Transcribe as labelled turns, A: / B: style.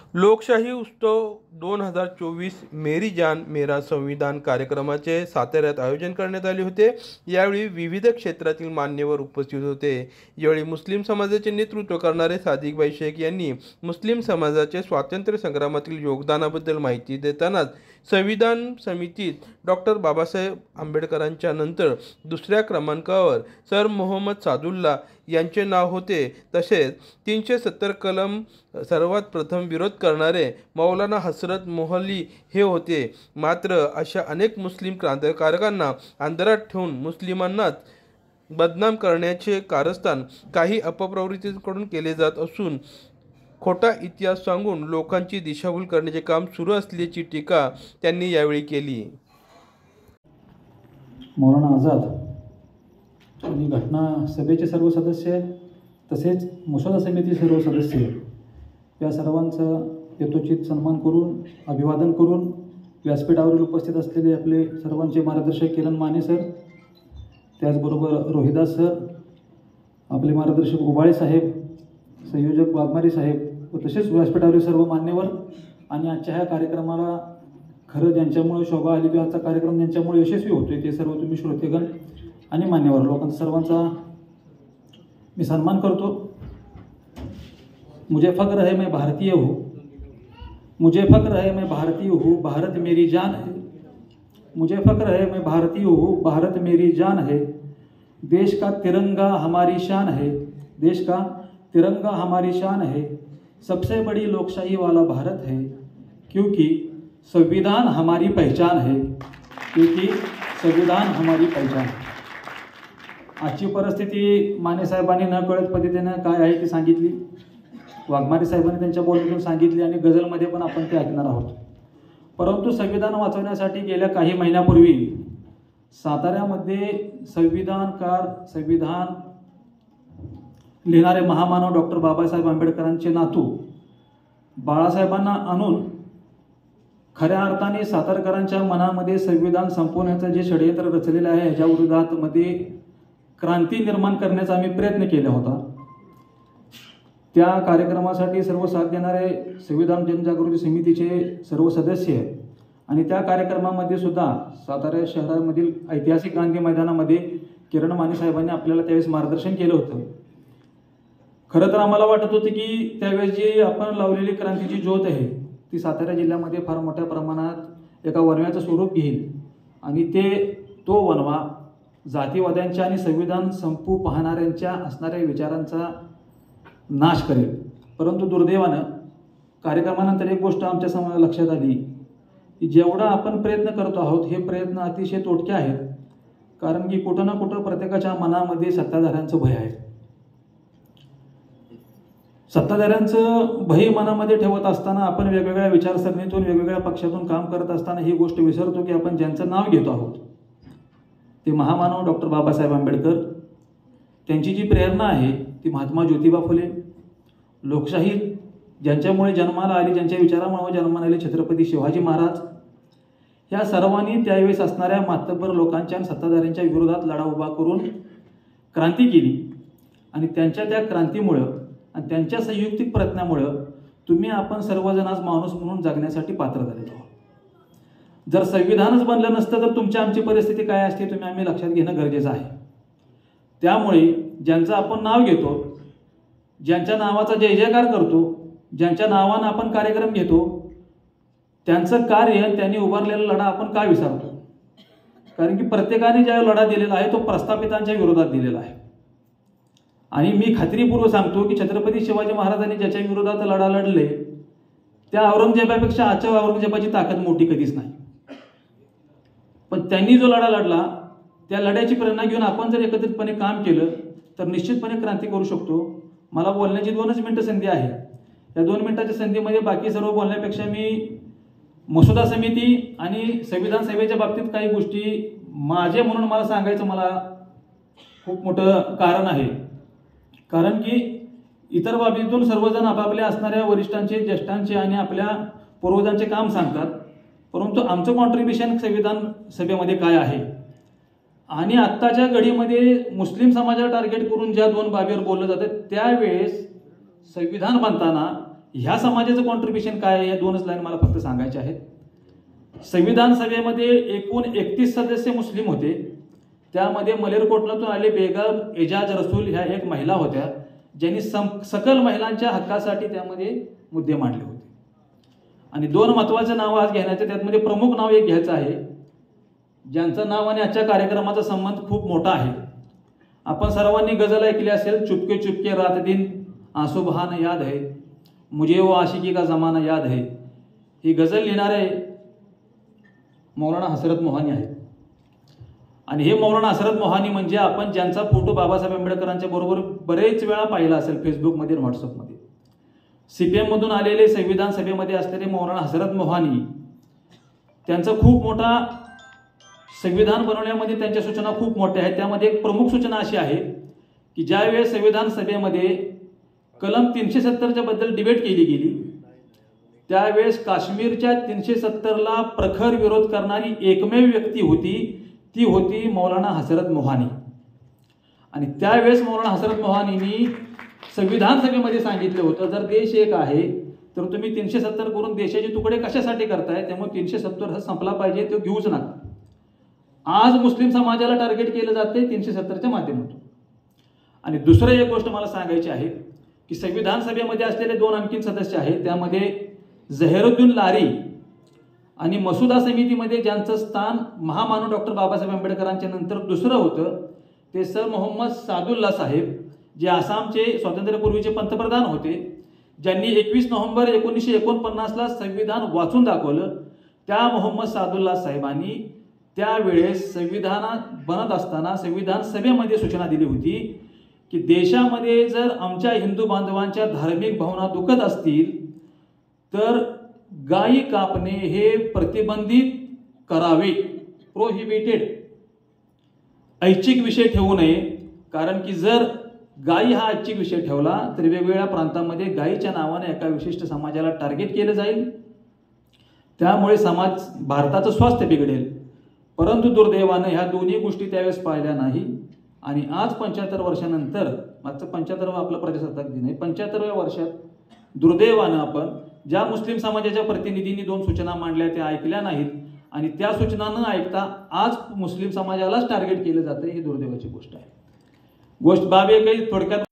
A: लोकशाही उत्सव 2024 मेरी जान मेरा संविधान कार्यक्रमाचे साताऱ्यात आयोजन करण्यात आले होते। यावेळी विविध क्षेत्रातील मान्यवर उपस्थित होते। यावेळी मुस्लिम समाजाचे नेतृत्व करणारे सादिकभाई शेख यांनी मुस्लिम समाजाचे स्वातंत्र्य संग्रामातील योगदानाबद्दल माहिती देतानाच संविधान समितीत डॉक्टर बाबासाहेब आंबेडकरांच्या नंतर दुसऱ्या क्रमांकावर सर मोहम्मद सादुल्ला यांचे नाव होते। तसेच 370 कलम सर्वात प्रथम विरोध करणारे मौलाना हसरत मोहल्ली हे होते। मात्र अशा अनेक मुस्लिम क्रांतिकारकांना अंधारात ठेवून मुस्लिमांनाच बदनाम करण्याचे कारस्थान काही अपप्रवृत्तींकडून केले जात असून खोटा इतिहास सांगून लोकांची दिशाभूल करण्याचे काम सुरू असल्याची टीका त्यांनी यावेळी केली।
B: मौलाना आझाद आणि घटना सभेचे सर्व सदस्य तसेच मसुदा समिती सर्व सदस्य या सर्वांचा यथोचित सन्मान करून अभिवादन करून व्यासपीठावर उपस्थित असलेले आपले सर्वांचे मार्गदर्शक किरण माने सर, त्याचबरोबर रोहिदास सर, आपले मार्गदर्शक उबाळे साहेब, संयोजक वाघमारे साहेब व तसेच व्यासपीठावरील सर्व मान्यवर आणि आजच्या ह्या कार्यक्रमाला खरं ज्यांच्यामुळे शोभा आली किंवा आजचा कार्यक्रम ज्यांच्यामुळे यशस्वी होतोय ते सर्व तुम्ही श्रोतेगण आणि मान्यवर लोकांचा सर्वांचा मी सन्मान करतो। मुझे फख्र है मैं भारतीय हूँ, मुझे फख्र है मैं भारतीय हूँ, भारत मेरी जान है। मुझे फख्र है मैं भारतीय हूँ, भारत मेरी जान है। देश का तिरंगा हमारी शान है, देश का तिरंगा हमारी शान है। सबसे बड़ी लोकशाही वाला भारत है, क्योंकि संविधान हमारी पहचान है, क्योंकि संविधान हमारी पहचान है। आजची परिस्थिती माने साहेबांनी न कळत पद्धतीने काय आहे ती सांगितली, वाघमारे साहेबांनी त्यांच्या बोलण्यातून सांगितली आणि गझलमध्ये पण आपण ते ऐकणार आहोत। परंतु संविधान वाचवण्यासाठी गेल्या काही महिन्यापूर्वी साताऱ्यामध्ये संविधानकार, संविधान लिहिणारे महामानव डॉक्टर बाबासाहेब आंबेडकरांचे नातू बाळासाहेबांना आणून खऱ्या अर्थाने सातारकरांच्या मनामध्ये संविधान संपवण्याचं जे षडयंत्र रचलेलं आहे ह्याच्या विरोधात मध्ये क्रांती निर्माण करण्याचा आम्ही प्रयत्न केला होता। त्या कार्यक्रमासाठी सर्व साथ देणारे संविधान जनजागृती समितीचे सर्व सदस्य आणि त्या कार्यक्रमामध्ये सुद्धा सातारा शहरामधील ऐतिहासिक गांधी मैदानामध्ये किरण माने साहेबांनी आपल्याला त्यावेळेस मार्गदर्शन केलं होतं। खरं तर आम्हाला वाटत होतं की त्यावेळेस जी आपण लावलेली क्रांतीची ज्योत आहे ती सातारा जिल्ह्यामध्ये फार मोठ्या प्रमाणात एका वनव्याचं स्वरूप घेईल आणि तो वनवा जातीवाद्यांच्या आणि संविधान संपू पाहणाऱ्यांच्या असणाऱ्या विचारांचा नाश करेल। परंतु दुर्दैवानं कार्यक्रमानंतर एक गोष्ट आमच्या लक्षात आली की जेवढा आपण प्रयत्न करतो आहोत हे प्रयत्न अतिशय तोटके आहेत, कारण की कुठं ना कुठं प्रत्येकाच्या मनामध्ये सत्ताधाऱ्यांचं भय आहे। सत्ताधाऱ्यांचं भय मनामध्ये ठेवत असताना आपण वेगवेगळ्या विचारसरणीतून वेगवेगळ्या पक्षातून काम करत असताना ही गोष्ट विसरतो की आपण ज्यांचं नाव घेतो आहोत ते महामानव डॉक्टर बाबासाहेब आंबेडकर, त्यांची जी प्रेरणा आहे ती महात्मा ज्योतिबा फुले, लोकशाही ज्यांच्यामुळे जन्माला आली, ज्यांच्या विचारामुळे जन्माला आले छत्रपती शिवाजी महाराज, या सर्वांनी त्यावेळेस असणाऱ्या मातब्बर लोकांच्या आणि सत्ताधाऱ्यांच्या विरोधात लढा उभा करून क्रांती केली आणि त्यांच्या त्या क्रांतीमुळं आणि त्यांच्या संयुक्तिक प्रयत्नामुळं तुम्ही आपण सर्वजण आज माणूस म्हणून जगण्यासाठी पात्र झालेलो आहोत। जर संविधानच बनलं नसतं तर तुमची आमची परिस्थिती काय असते आम्ही लक्षात घेणं गरजेचं आहे। त्यामुळे ज्यांचं आपण नाव घेतो, ज्यांच्या नावाचा जय जयकार करतो, ज्यांच्या नावानं आपण कार्यक्रम घेतो, त्यांचं कार्य त्यांनी उभारलेला लढा आपण का विसरतो? कारण की प्रत्येकाने ज्या लढा दिलेला आहे तो प्रस्थापितांच्या विरोधात दिलेला आहे आणि मी खात्रीपूर्वक सांगतो की छत्रपती शिवाजी महाराजांनी ज्याच्या विरोधात लढा लढले त्या औरंगजेबापेक्षा आजच्या औरंगजेबाची ताकद मोठी कधीच नाही। पण त्यांनी जो लढा लढला त्या लढ्याची प्रेरणा घेऊन आपण जर एकत्रितपणे काम केलं तर निश्चितपणे क्रांती करू शकतो। मला बोलण्याची 2च मिनिटं संधी आहे, या 2 मिनिटाच्या संधीमध्ये बाकी सर्व बोलण्यापेक्षा मी मसुदा समिती आणि संविधान सभेच्या बाबतीत काही गोष्टी माझे म्हणून मला सांगायचं मला खूप मोठं कारण आहे, कारण की इतर बाबतीतून सर्वजण आपापल्या असणाऱ्या वरिष्ठांचे, ज्येष्ठांचे आणि आपल्या पूर्वजांचे काम सांगतात, परंतु आमचं कॉन्ट्रीब्युशन संविधान सभेमध्ये काय आहे आणि आत्ताच्या घडीमध्ये मुस्लिम समाजाला टार्गेट करून ज्या 2 बाबीवर बोललं जातं त्यावेळेस संविधान बनताना ह्या समाजाचं कॉन्ट्रीब्युशन काय आहे, या दोनच लाईन मला फक्त सांगायचे आहेत. संविधान सभेमध्ये एकूण 31 सदस्य मुस्लिम होते. त्यामध्ये मलेरकोटलातून आले बेगम एजाज रसूल ह्या एक महिला होत्या, ज्यांनी सकल महिलांच्या हक्कासाठी त्यामध्ये मुद्दे मांडले होते. आणि 2 महत्वाचं नाव आज घेण्याचे, त्यामध्ये प्रमुख नाव एक घ्यायचं आहे, ज्यांचं नाव आणि आजच्या कार्यक्रमाचा संबंध खूप मोठा आहे. आपण सर्वांनी गझल ऐकली असेल, चुपके चुपके रात दिन आंसू बहाना याद है, मुझे वो आशिकी का जमाना याद है. ही गझल लिहिणारे मौलाना हसरत मोहानी आहेत. आणि हे मौलाना हसरत मोहानी म्हणजे आपण ज्यांचा फोटो बाबासाहेब आंबेडकरांच्या बरोबर बरेच वेळा पाहिला असेल फेसबुकमध्ये आणि व्हॉट्सअपमध्ये. CPM मधून आलेले, संविधान सभेमध्ये असलेले मौलाना हसरत मोहानी, त्यांचा खूप मोठा संविधान बनवण्यामध्ये त्यांच्या सूचना खूप मोठ्या आहेत. त्यामध्ये एक प्रमुख सूचना अशी आहे की ज्यावेळेस संविधान सभेमध्ये कलम 370च्या बद्दल डिबेट केली गेली, त्यावेळेस काश्मीरच्या 370ला प्रखर विरोध करणारी एकमेव व्यक्ती होती, ती होती मौलाना हसरत मोहानी. आणि त्यावेळेस मौलाना हसरत मोहानींनी संविधान सभेमध्ये सांगितलं होतं, जर देश एक आहे तर तुम्ही 370 करून देशाचे तुकडे कशासाठी करताय, त्यामुळे 370 हा संपला पाहिजे, तो घेऊच नका. आज मुस्लिम समाजाला टार्गेट केलं जाते 370च्या माध्यमातून. आणि दुसरं एक गोष्ट मला सांगायची आहे की संविधान सभेमध्ये असलेले 2 आणखीन सदस्य आहेत, त्यामध्ये झहीरुद्दीन लारी आणि मसुदा समितीमध्ये ज्यांचं स्थान महामानव डॉक्टर बाबासाहेब आंबेडकरांच्या नंतर दुसरं होतं, ते सर मोहम्मद सादुल्ला साहेब, जे आसामचे स्वातंत्र्यपूर्वीचे पंतप्रधान होते, ज्यांनी 21 नोव्हेंबर 1949ला संविधान वाचून दाखवलं. त्या मोहम्मद सादुल्ला साहेबांनी त्यावेळेस संविधान बनत असताना संविधान सभेमध्ये सूचना दिली होती की देशामध्ये जर आमच्या हिंदू बांधवांच्या धार्मिक भावना दुखत असतील तर गायी कापणे हे प्रतिबंधित करावे, प्रोहिबिटेड, ऐच्छिक विषय ठेवू नये. कारण की जर गायी हा ऐच्छिक विषय ठेवला तर वेगवेगळ्या प्रांतांमध्ये गायीच्या नावाने एका विशिष्ट समाजाला टार्गेट केलं जाईल, त्यामुळे भारताचं स्वास्थ्य बिघडेल. परंतु दुर्दैवानं ह्या दोन्ही गोष्टी त्यावेळेस पाहिल्या नाही. आणि आज 75 वर्षानंतर, मागचं 75वा आपलं प्रजासत्ताक दिन आहे, 75व्या वर्षात दुर्दैवानं आपण ज्या मुस्लिम समाजाच्या प्रतिनिधींनी 2 सूचना मांडल्या त्या ऐकल्या नाहीत, आणि त्या सूचना न ऐकता आज मुस्लिम समाजालाच टार्गेट केलं जातं. ही दुर्दैवाची गोष्ट आहे. बाब एकही थोडक्यात